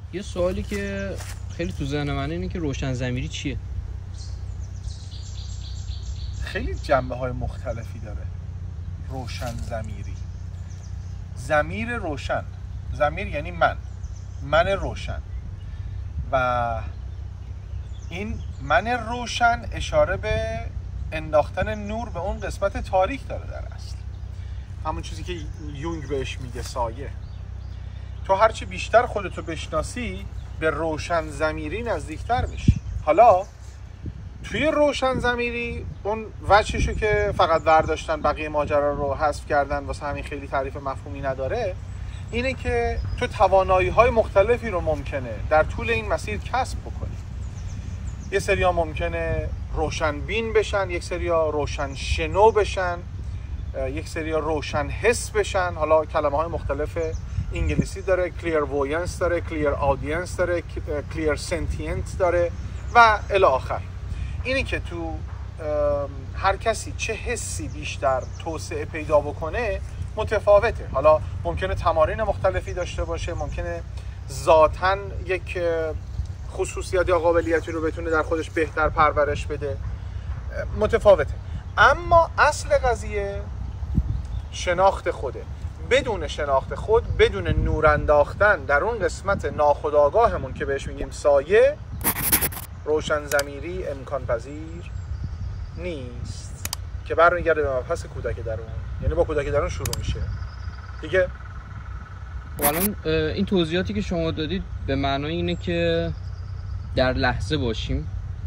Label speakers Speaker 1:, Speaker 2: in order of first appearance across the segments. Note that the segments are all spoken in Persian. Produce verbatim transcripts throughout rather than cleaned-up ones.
Speaker 1: یه سوالی که خیلی تو ذهن من اینه که روشن ضمیری چیه؟
Speaker 2: خیلی جنبه های مختلفی داره روشن ضمیری. ضمیر روشن، ضمیر یعنی من، من روشن، و این من روشن اشاره به انداختن نور به اون قسمت تاریک داره در اصل، همون چیزی که یونگ بهش میگه سایه. تو هرچی بیشتر خودتو بشناسی به روشن ضمیری نزدیکتر میشی. حالا توی روشن ضمیری اون وجهشو که فقط برداشتن بقیه ماجرا رو حذف کردن واسه همین خیلی تعریف مفهومی نداره، اینه که تو توانایی‌های مختلفی رو ممکنه در طول این مسیر کسب بکنی. یه سریا ممکنه روشن بین بشن، یک سریا روشن شنو بشن، یک سریا روشن حس بشن. حالا کلمه‌های مختلف انگلیسی داره، کلیر ووینس داره، کلیر آدینس داره، کلیر سنتینت داره و الی آخر. اینی که تو هر کسی چه حسی بیشتر توسعه پیدا بکنه متفاوته. حالا ممکنه تمارین مختلفی داشته باشه، ممکنه ذاتاً یک خصوصیت یا قابلیتی رو بتونه در خودش بهتر پرورش بده، متفاوته. اما اصل قضیه شناخت خوده. بدون شناخت خود، بدون نور انداختن در اون قسمت ناخودآگاهمون که بهش میگیم سایه، روشن ضمیری امکان پذیر نیست. که برمیگرده به مبحث کودک درون، یعنی با کودک درون شروع میشه دیگه.
Speaker 1: الان این توضیحاتی که شما دادید به معنای اینه که در لحظه باشیم.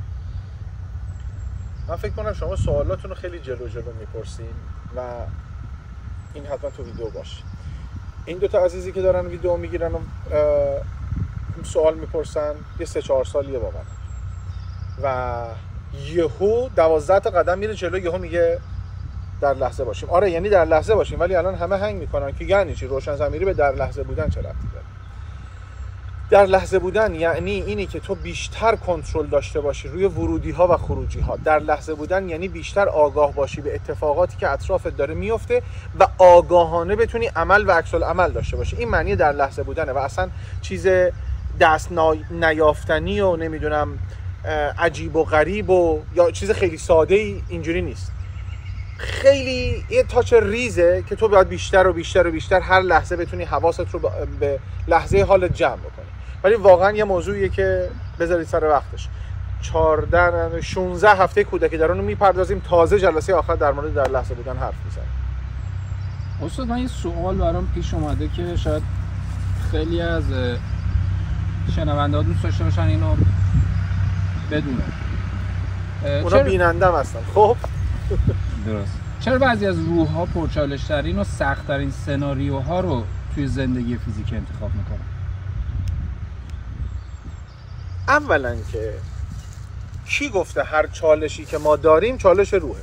Speaker 2: من فکر کنم شما سوالاتون رو خیلی جلو جلو میپرسین و این حتما تو ویدیو باشه. این دوتا عزیزی که دارن ویدیو میگیرن و سوال میپرسن یه سه چهار سالیه با من و یهو دوازده تا قدم میره جلو، یهو میگه در لحظه باشیم. آره یعنی در لحظه باشیم، ولی الان همه هنگ میکنن که یعنی چی؟ روشن ضمیری به در لحظه بودن چه ربطی داره؟ در لحظه بودن یعنی اینی که تو بیشتر کنترل داشته باشی روی ورودی ها و خروجی ها. در لحظه بودن یعنی بیشتر آگاه باشی به اتفاقاتی که اطرافت داره میفته و آگاهانه بتونی عمل و عکس العمل داشته باشی. این معنی در لحظه بودنه و اصلا چیز دست نیافتنی و نمیدونم عجیب و غریب و یا چیز خیلی ساده ای اینجوری نیست. خیلی یه تاچ ریزه که تو باید بیشتر و بیشتر و بیشتر هر لحظه بتونی حواست رو به لحظه حالت جمع بکنی. ولی واقعا یه موضوعیه که بذارید سر وقتش. چهارده شانزده هفته کودک درون رو میپردازیم، تازه جلسه آخر در مورد در لحظه بودن حرف میزنیم.
Speaker 3: استاد من یه سوال برام پیش اومده که شاید خیلی از شنونده‌ها دوست داشته باشن اینو بدونن.
Speaker 2: اونا بینندم هستن. خب
Speaker 3: درست. چرا بعضی از روح‌ها پرچالش‌ترین و سخت‌ترین سناریوها رو توی زندگی فیزیکی انتخاب میکنن؟
Speaker 2: اولا که کی گفته هر چالشی که ما داریم چالش روحه؟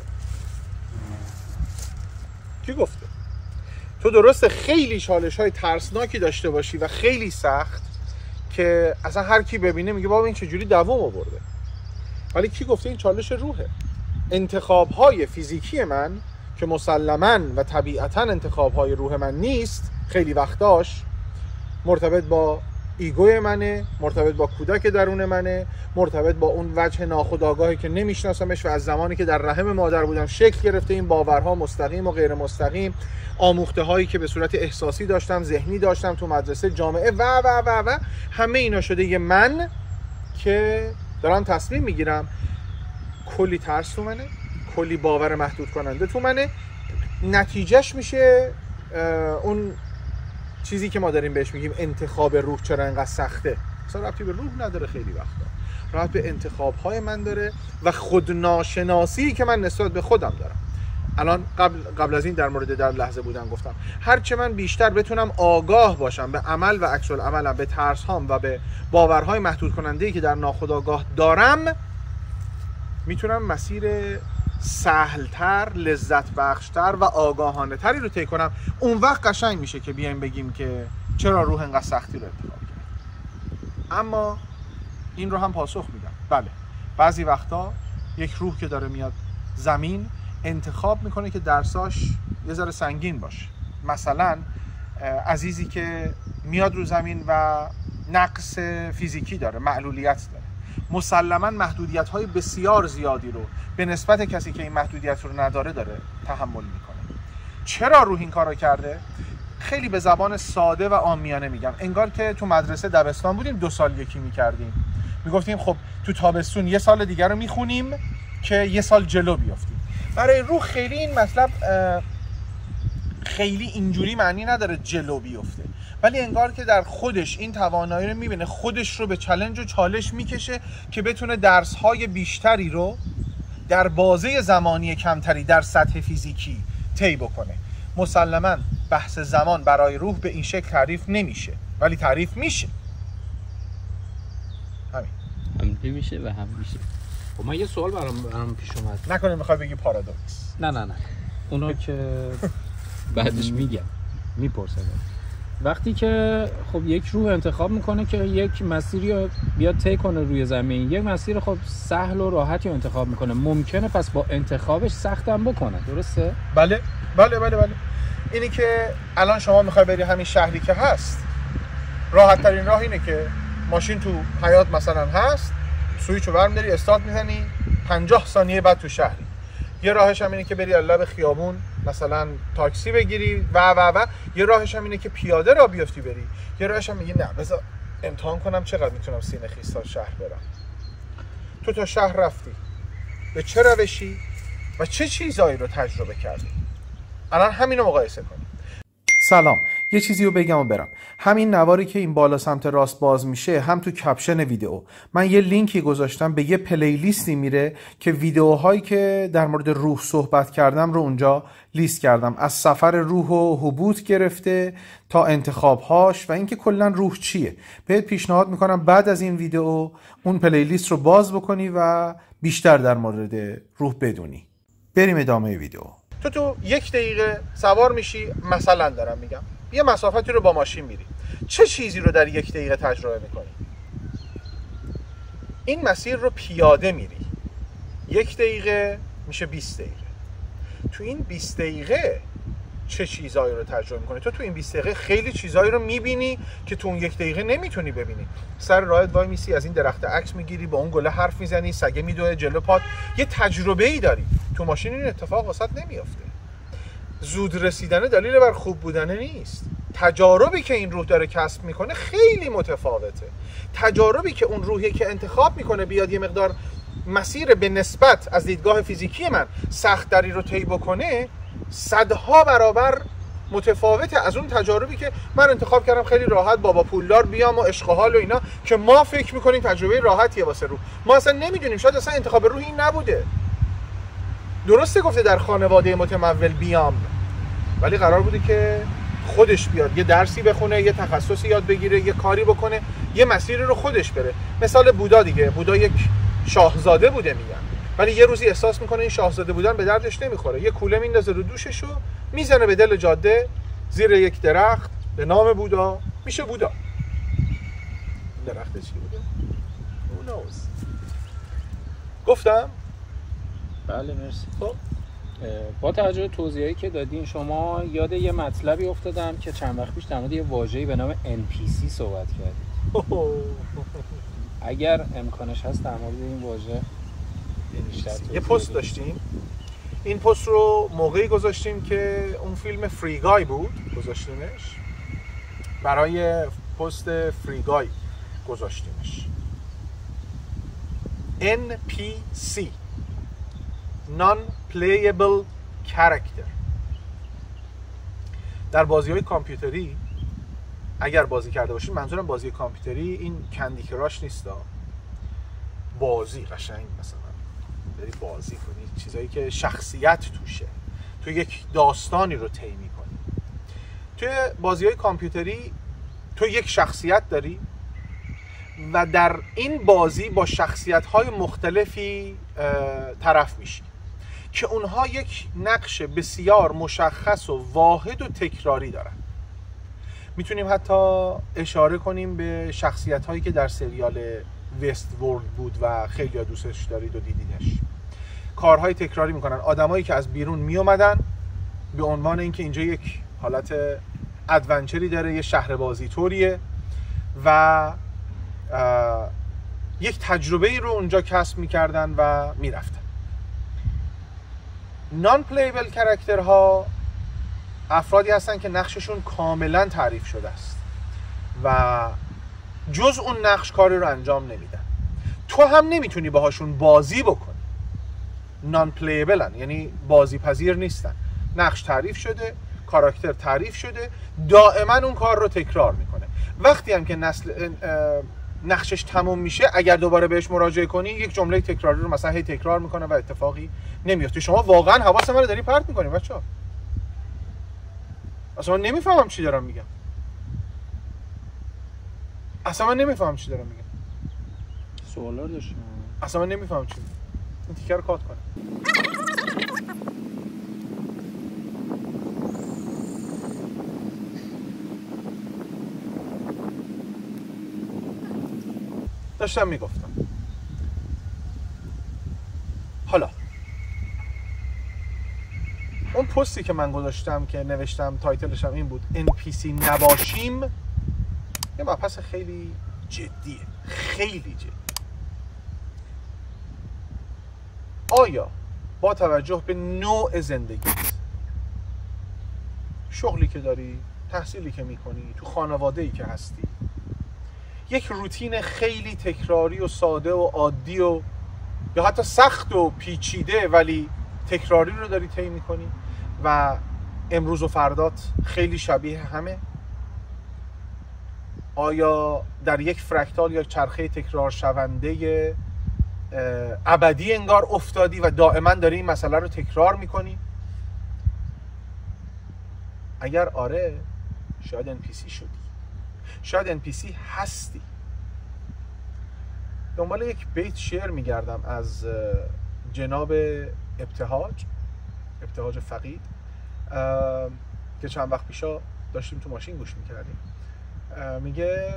Speaker 2: کی گفته؟ تو درسته خیلی چالش‌های ترسناکی داشته باشی و خیلی سخت که اصلا هر کی ببینه میگه بابا این چجوری دوام آورده، ولی کی گفته این چالش روحه؟ انتخاب‌های فیزیکی من که مسلماً و طبیعتاً انتخاب‌های روح من نیست، خیلی وقتاش مرتبط با ایگوی منه، مرتبط با کودک درون منه، مرتبط با اون وجه ناخودآگاهی که نمیشناسمش و از زمانی که در رحم مادر بودم شکل گرفته. این باورها مستقیم و غیر مستقیم، آموخته هایی که به صورت احساسی داشتم، ذهنی داشتم تو مدرسه، جامعه و و و و همه اینا شده یه من که دارم تصمیم میگیرم. کلی ترس تو منه، کلی باور محدود کننده تو منه، نتیجهش میشه اون چیزی که ما داریم بهش میگیم انتخاب روح. چرا اینقدر سخته؟ اصلا ربطی به روح نداره، خیلی وقتا ربط به انتخاب‌های من داره و خودناشناسی که من نسبت به خودم دارم. الان قبل قبل از این در مورد در لحظه بودن گفتم هرچه من بیشتر بتونم آگاه باشم به عمل و عکس العملم، به ترس‌هام و به باورهای محدود کننده‌ای که در ناخودآگاه دارم، میتونم مسیر سهلتر، لذت بخشتر و آگاهانه تری رو طی کنم. اون وقت قشنگ میشه که بیایم بگیم که چرا روح انقدر سختی رو انتخاب کرد. اما این رو هم پاسخ میدم، بله بعضی وقتا یک روح که داره میاد زمین انتخاب میکنه که درساش یه ذره سنگین باشه. مثلا عزیزی که میاد رو زمین و نقص فیزیکی داره، معلولیت داره، مسلما محدودیت‌های بسیار زیادی رو به نسبت کسی که این محدودیت رو نداره داره تحمل میکنه. چرا روح این کارو کرده؟ خیلی به زبان ساده و عامیانه میگم، انگار که تو مدرسه دبستان بودیم دو سال یکی میکردیم، میگفتیم خب تو تابستون یه سال دیگر رو میخونیم که یه سال جلو بیافتیم. برای روح خیلی این مطلب خیلی اینجوری معنی نداره جلو بیفته، ولی انگار که در خودش این توانایی رو میبینه، خودش رو به چالش و چالش میکشه که بتونه درس‌های بیشتری رو در بازه زمانی کمتری در سطح فیزیکی طی بکنه. مسلماً بحث زمان برای روح به این شکل تعریف نمیشه، ولی تعریف میشه. همین.
Speaker 1: هم میشه و هم میشه.
Speaker 3: خب من یه سوال برام برام پیش اومد.
Speaker 2: نکنه میخوای بگی پارادوکس.
Speaker 3: نه نه نه. اونا که
Speaker 1: بعدش
Speaker 3: میگم. میپرسم. وقتی که خب یک روح انتخاب میکنه که یک مسیری رو بیاد طی کنه روی زمین، یک مسیر خب سهل و راحتی رو انتخاب میکنه، ممکنه پس با انتخابش سختم بکنه، درسته؟
Speaker 2: بله بله بله بله. اینی که الان شما میخوای بری همین شهری که هست، راحت ترین راه اینه که ماشین تو حیاط مثلا هست، سویچو برمی‌داری استارت میزنی، پنجاه ثانیه بعد تو شهری. یه راهش هم اینه که بری لب خیابون مثلا تاکسی بگیری و و و یه راهش هم اینه که پیاده را بیافتی بری. یه راهش هم میگه نه بذار امتحان کنم چقدر میتونم سینه خیس تا شهر برم. تو تا شهر رفتی، به چه روشی و چه چیزایی رو تجربه کردی؟ الان همینو مقایسه کنیم. سلام، یه چیزی رو بگم و برم. همین نواری که این بالا سمت راست باز میشه، هم تو کپشن ویدیو من یه لینکی گذاشتم، به یه پلیلیستی میره که ویدیوهایی که در مورد روح صحبت کردم رو اونجا لیست کردم، از سفر روح و هبوط گرفته تا انتخابهاش و اینکه کلا روح چیه. بهت پیشنهاد میکنم بعد از این ویدیو اون پلیلیست رو باز بکنی و بیشتر در مورد روح بدونی. بریم ادامه ویدیو. تو تو یک دقیقه سوار میشی، مثلا دارم میگم یه مسافتی رو با ماشین میری، چه چیزی رو در یک دقیقه تجربه میکنی؟ این مسیر رو پیاده میری، یک دقیقه میشه بیست دقیقه. تو این بیست دقیقه چه چیزایی رو تجربه میکنی؟ تو تو این بیست دقیقه خیلی چیزایی رو میبینی که تو اون یک دقیقه نمیتونی ببینی. سر راهت وای میسی، از این درخت عکس میگیری، با اون گله حرف میزنی، سگه میدوه جلو پات، یه تجربه ای داری. تو ماشین این اتفاق واسط نمیافته. زود رسیدن دلیل بر خوب بودن نیست. تجاربی که این روح داره کسب میکنه خیلی متفاوته. تجاربی که اون روحی که انتخاب میکنه بیاد یه مقدار مسیر به نسبت از دیدگاه فیزیکی من سخت‌تری رو طی بکنه، صدها برابر متفاوته از اون تجاربی که من انتخاب کردم خیلی راحت بابا پولدار بیام و عشق و حال و اینا، که ما فکر میکنیم تجربه راحتیه واسه روح. ما اصلا نمیدونیم، شاید اصلا انتخاب روح این نبوده. درسته گفته در خانواده متمول بیام، ولی قرار بوده که خودش بیاد یه درسی بخونه، یه تخصصی یاد بگیره، یه کاری بکنه، یه مسیری رو خودش بره. مثال بودا دیگه، بودا یک شاهزاده بوده میگن، ولی یه روزی احساس میکنه این شاهزاده بودن به دردش نمیخوره، یه کوله میندازه رو دوششو، میزنه به دل جاده زیر یک درخت به نام بودا، میشه بودا. درخت چی بوده؟ Who knows؟ گفتم؟
Speaker 3: بله مرسی. خب با توجه به توضیحایی که دادین شما، یاد یه مطلبی افتادم که چند وقت پیش در مورد یه واژه‌ای به نام ان پی سی صحبت کردید. اگر امکانش هست در مورد این واژه بیشتر
Speaker 2: یه پست داشتیم. این پست رو موقعی گذاشتیم که اون فیلم فری گای بود، گذاشتیمش برای پست فری گای گذاشتیمش. ان پی سی Non-Playable Character. در بازی‌های کامپیوتری اگر بازی کرده باشید، منظورم بازی کامپیوتری این کندی کراش نیستا، بازی قشنگ مثلا بری بازی کنی، چیزایی که شخصیت توشه، تو یک داستانی رو طی می‌کنی. توی بازی‌های کامپیوتری تو یک شخصیت داری و در این بازی با شخصیت‌های مختلفی طرف میشی که اونها یک نقش بسیار مشخص و واحد و تکراری دارن. میتونیم حتی اشاره کنیم به شخصیت‌هایی که در سریال وست ورلد بود و خیلی دوستش دارید و دیدینش. کارهای تکراری میکنن، آدمایی که از بیرون میومدن به عنوان اینکه اینجا یک حالت ادونچری داره، یه شهر بازی طوریه و یک تجربه رو اونجا کسب میکردن و میرفتن. نان پلیبل کرکترها افرادی هستن که نقششون کاملا تعریف شده است و جز اون نقش کاری رو انجام نمیدن. تو هم نمیتونی باهاشون بازی بکنی. نان پلیبلن، یعنی بازی پذیر نیستن. نقش تعریف شده، کاراکتر تعریف شده، دائما اون کار رو تکرار میکنه. وقتی هم که نسل نقشش تموم میشه، اگر دوباره بهش مراجعه کنی یک جمله تکراری رو مثلا هی تکرار میکنه و اتفاقی نمیفته. شما واقعا حواس من رو داری پرت میکنی بچه‌ها. اصلا من نمیفهمم چی دارم میگم. اصلا من نمیفهمم چی دارم میگم.
Speaker 3: سوالا داشتم.
Speaker 2: اصلا من نمیفهمم چی میگم. این تیکر رو کات کنم. داشتم میگفتم. حالا اون پستی که من گذاشتم که نوشتم تایتلش هم این بود ان پی سی نباشیم، یه مبحث خیلی جدیه، خیلی جدی. آیا با توجه به نوع زندگیت، شغلی که داری، تحصیلی که میکنی، تو خانواده‌ای که هستی، یک روتین خیلی تکراری و ساده و عادی و یا حتی سخت و پیچیده ولی تکراری رو داری طی میکنی و امروز و فردات خیلی شبیه همه؟ آیا در یک فرکتال یا چرخه تکرار شونده ابدی انگار افتادی و دائما داری این مسئله رو تکرار میکنی؟ اگر آره، شاید ان پی سی شدی، شاید ان پی سی هستی. دنبال یک بیت شعر میگردم از جناب ابتهاج ابتهاج فقید که چند وقت پیشا داشتیم تو ماشین گوش میکردیم. میگه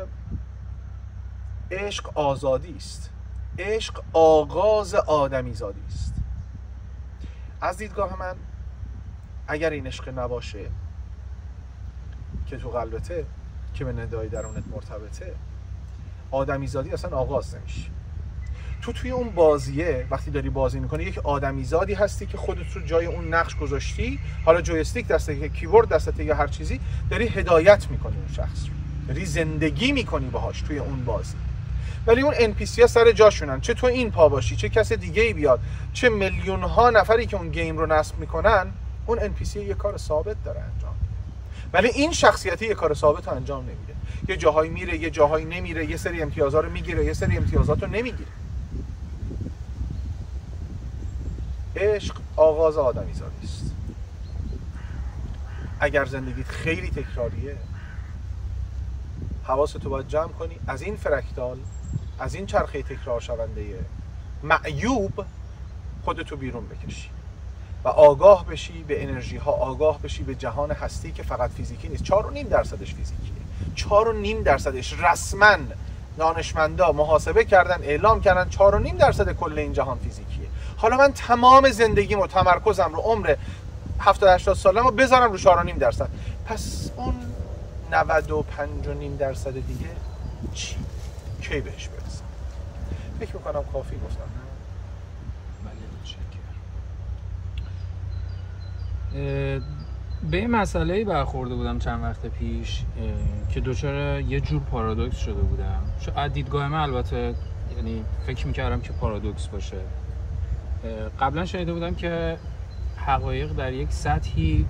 Speaker 2: عشق آزادی است، عشق آغاز آدمی زادی است. از دیدگاه من اگر این عشق نباشه که تو قلبته، که به ندای درونت مرتبطه، آدمی زادی اصلا آغاز نمیشه. تو توی اون بازیه وقتی داری بازی میکنی یک آدمی زادی هستی که خودت رو جای اون نقش گذاشتی، حالا جویستیک دسته یا کیبورد دسته یا هر چیزی، داری هدایت میکنی اون شخص رو، داری زندگی میکنی باهاش توی اون بازی. ولی اون ان پی سی ها سر جاشونن، چه تو این پا باشی، چه کس دیگه ای بیاد، چه میلیون ها نفری که اون گیم رو نصب میکنن، اون ان پی سی یه کار ثابت داره انجام میده. ولی این شخصیتی یه کار ثابت رو انجام نمیده. یه جاهایی میره، یه جاهایی نمیره، یه سری امتیازا رو میگیره، یه سری امتیازات رو نمیگیره. عشق آغاز آدمی زادی است. اگر زندگیت خیلی تکراریه، حواستو باید جمع کنی، از این فرکتال، از این چرخه تکرار شونده معیوب خودتو بیرون بکشی و آگاه بشی به انرژی ها، آگاه بشی به جهان هستی که فقط فیزیکی نیست. چهار و نیم درصدش فیزیکیه. چهار و نیم درصدش رسما دانشمندا محاسبه کردن، اعلام کردن چهار و نیم درصد کل این جهان فیزیکیه. حالا من تمام زندگیم و تمرکزم رو عمر هفتاد هشتاد سالم رو بذارم رو چهار و نیم درصد، پس اون نود و پنج و نیم درصد دیگه چی؟ کی بهش برسم؟ فکر میکنم کافی گفتم.
Speaker 3: بله متشکرم. به این مسئله برخورده بودم چند وقت پیش که دچار یه جور پارادوکس شده بودم. از دیدگاه من البته، یعنی فکر میکردم که پارادوکس باشه. قبلا شنیده بودم که حقایق در یک سطحی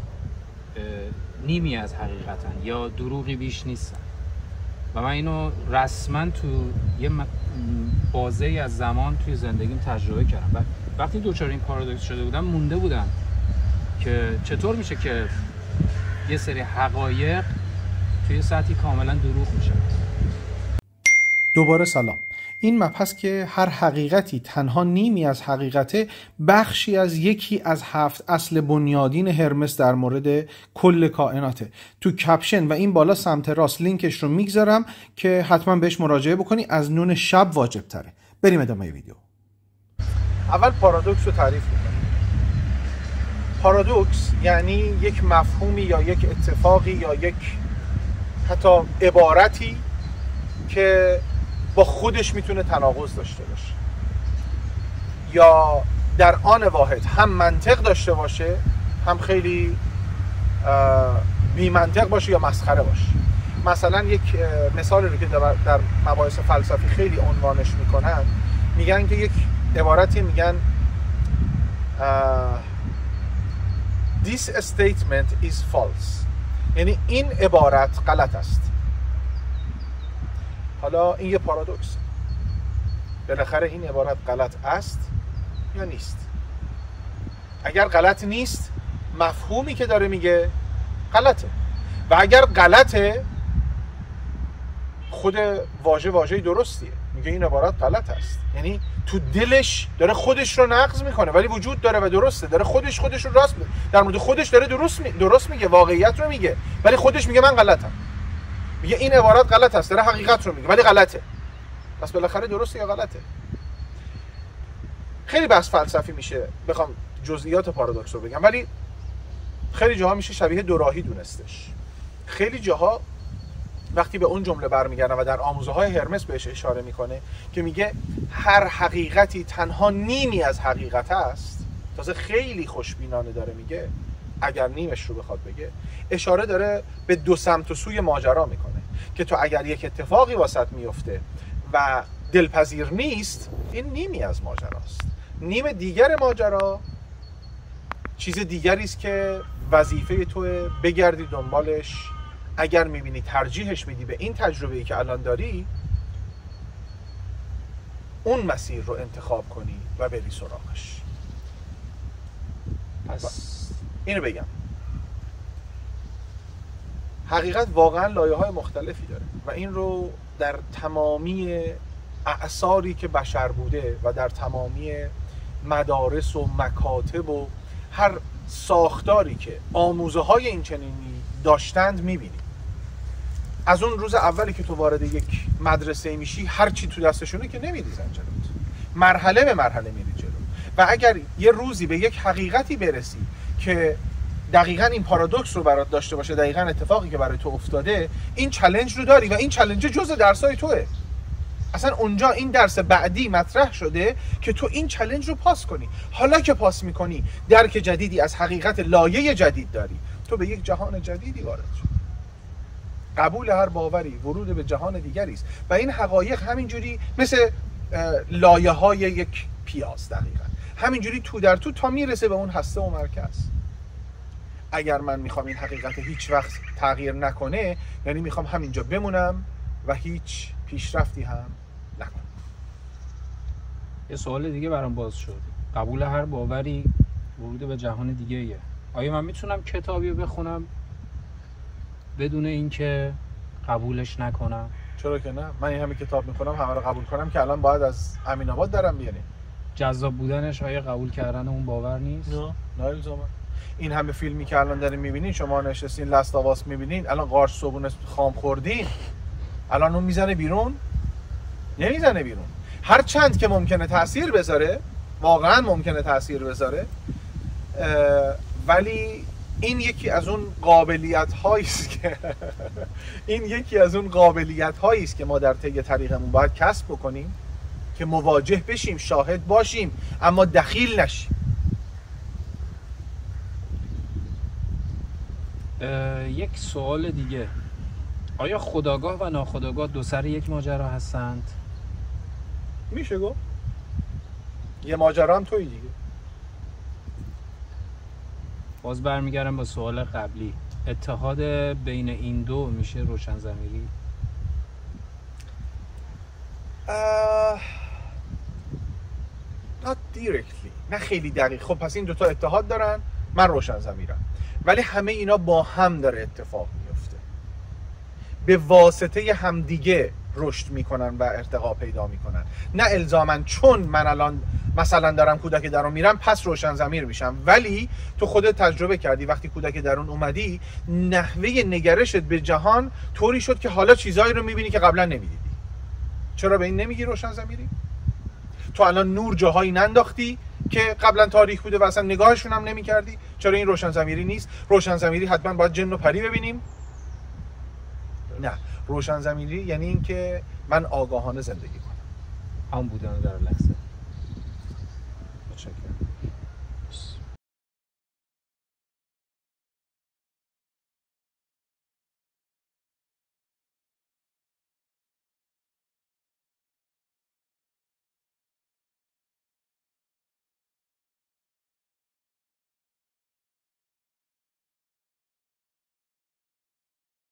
Speaker 3: نیمی از حقیقتن یا دروغی بیش نیستن و من اینو رسما تو یه بازه‌ای از زمان توی زندگیم تجربه کردم و وقتی دچار این پارادوکس شده بودم مونده بودم که چطور میشه که یه سری حقایق توی سطحی کاملا دروغ میشه.
Speaker 2: دوباره سلام. این مبحث که هر حقیقتی تنها نیمی از حقیقته، بخشی از یکی از هفت اصل بنیادین هرمس در مورد کل کائناته. تو کپشن و این بالا سمت راست لینکش رو میگذارم که حتما بهش مراجعه بکنی، از نون شب واجب تره. بریم ادامه ویدیو. اول پارادوکس رو تعریف میکنم. پارادوکس یعنی یک مفهومی یا یک اتفاقی یا یک حتی عبارتی که با خودش میتونه تناقض داشته باشه یا در آن واحد هم منطق داشته باشه هم خیلی بی منطق باشه یا مسخره باشه. مثلا یک مثال رو که در مباحث فلسفی خیلی عنوانش میکنن، میگن که یک عبارتی میگن This statement is false، یعنی این عبارت غلط است. حالا این یه پارادوکس، بالاخره این عبارت غلط است یا نیست؟ اگر غلط نیست مفهومی که داره میگه غلطه، و اگر غلطه خود واژه واژه درستیه، میگه این عبارت غلط است، یعنی تو دلش داره خودش رو نقض میکنه ولی وجود داره و درسته، داره خودش خودش رو راست میگه، در مورد خودش داره درست می... درست میگه، واقعیت رو میگه ولی خودش میگه من غلطم، میگه این عبارت غلط است، داره حقیقت رو میگه ولی غلطه. پس بالاخره درسته یا غلطه؟ خیلی بحث فلسفی میشه بخوام جزئیات پارادوکس رو بگم، ولی خیلی جاها میشه شبیه دوراهی دونستش. خیلی جاها وقتی به اون جمله برمیگردن و در آموزه های هرمس بهش اشاره میکنه که میگه هر حقیقتی تنها نیمی از حقیقت است، تازه خیلی خوشبینانه داره میگه اگر نیمش رو بخواد بگه، اشاره داره به دو سمت و سوی ماجرا میکنه که تو اگر یک اتفاقی واسط میفته و دلپذیر نیست، این نیمی از ماجراست. نیم دیگر ماجرا چیز دیگری است که وظیفه توه بگردی دنبالش، اگر میبینی ترجیحش میدی به این تجربه‌ای که الان داری، اون مسیر رو انتخاب کنی و بری سراغش. پس اینو بگم، حقیقت واقعا لایه‌های مختلفی داره و این رو در تمامی اعصاری که بشر بوده و در تمامی مدارس و مکاتب و هر ساختاری که آموزه های این چنینی داشتند میبینی. از اون روز اولی که تو وارد یک مدرسه میشی، هر چی تو دستشونه که نمیریزن جلوت، مرحله به مرحله میری جلو، و اگر یه روزی به یک حقیقتی برسی که دقیقاً این پارادوکس رو برات داشته باشه، دقیقاً اتفاقی که برای تو افتاده، این چالش رو داری و این چالش جزء درسای توئه. اصلا اونجا این درس بعدی مطرح شده که تو این چالش رو پاس کنی. حالا که پاس میکنی، درک جدیدی از حقیقت، لایه جدید داری، تو به یک جهان جدیدی وارد شدی. قبول هر باوری ورود به جهان دیگری است و این حقایق همینجوری مثل لایه های یک پیاز، دقیقاً همینجوری تو در تو تا میرسه به اون هسته و مرکز. اگر من میخوام این حقیقت هیچ وقت تغییر نکنه، یعنی میخوام همینجا بمونم و هیچ پیشرفتی هم نکنم.
Speaker 3: یه سوال دیگه برام باز شد. قبول هر باوری ورود به جهان دیگه ایه. آیا من میتونم کتابی رو بخونم بدون اینکه قبولش نکنم؟
Speaker 2: چرا که نه؟ من این همه کتاب میخونم، همه رو قبول کنم که الان باید از امین آباد درم بیاریم.
Speaker 3: جذاب بودنش آیا قبول کردن اون باور نیست؟
Speaker 2: نه، نه الزاما. این همه فیلمی که الان دارین میبینین، شما نشستین لاست آواس میبینین، الان قارچ صبحونه خام خوردین، الان اون میزنه بیرون؟ نمیزنه بیرون. هر چند که ممکنه تأثیر بذاره، واقعا ممکنه تأثیر بذاره، ولی این یکی از اون قابلیت هایی است که این یکی از اون قابلیت هایی است که ما در طی طریقمون باید کسب بکنیم که مواجه بشیم، شاهد باشیم، اما دخیل نشیم.
Speaker 3: یک سوال دیگه، آیا خودآگاه و ناخودآگاه دو سر یک ماجرا هستند؟
Speaker 2: میشه گفت یه ماجرا هم توی دیگه.
Speaker 3: باز برمیگردم با سوال قبلی، اتحاد بین این دو میشه روشن ضمیری؟
Speaker 2: uh, not directly، نه خیلی دقیق. خب پس این دوتا اتحاد دارن، من روشن ضمیرم، ولی همه اینا با هم داره اتفاق میفته، به واسطه همدیگه رشد میکنن و ارتقا پیدا میکنن، نه الزاماً چون من الان مثلا دارم کودک درون میرم پس روشن ضمیر میشم. ولی تو خودت تجربه کردی وقتی کودک درون اومدی، نحوه نگرشت به جهان طوری شد که حالا چیزایی رو میبینی که قبلا نمیدیدی. چرا به این نمیگی روشن ضمیری؟ تو الان نور جاهایی ننداختی که قبلا تاریک بوده و اصلا نگاهشون هم نمی‌کردی. چرا این روشن ضمیری نیست؟ روشن ضمیری حتما باید جن و پری ببینیم؟ نه، روشن ضمیری یعنی این که من آگاهانه زندگی کنم.
Speaker 3: هم بودن در لحظه. متشکرم.